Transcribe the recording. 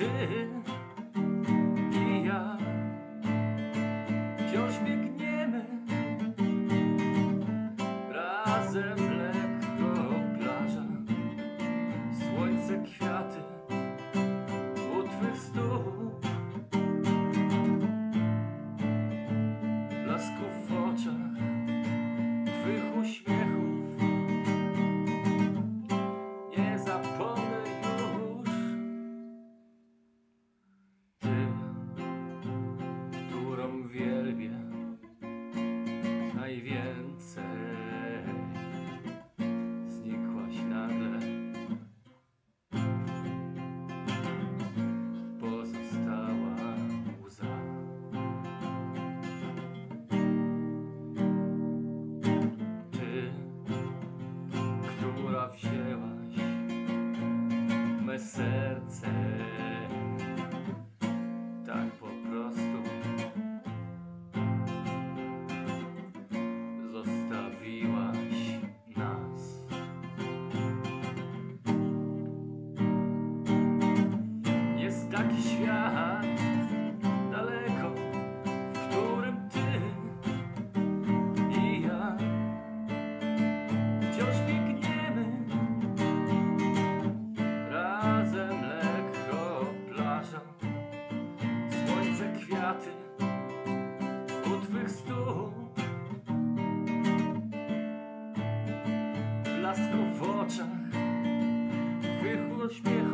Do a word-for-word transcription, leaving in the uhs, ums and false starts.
ty i ja wciąż biegniemy razem lekko plaża, słońce, kwiaty u twych stóp, blasków w oczach, twych uśmiechów. Nie zapomnę już, ty, którą wielbię najwięcej. Znikłaś nagle, pozostała łza. Ty, która wzięłaś me serce tak po prostu, zostawiłaś nas. Jest taki świat daleko, w którym ty i ja wciąż biegniemy razem lekko plażą, słońce, kwiaty u twych stóp, blasku w oczach, twych uśmiechów.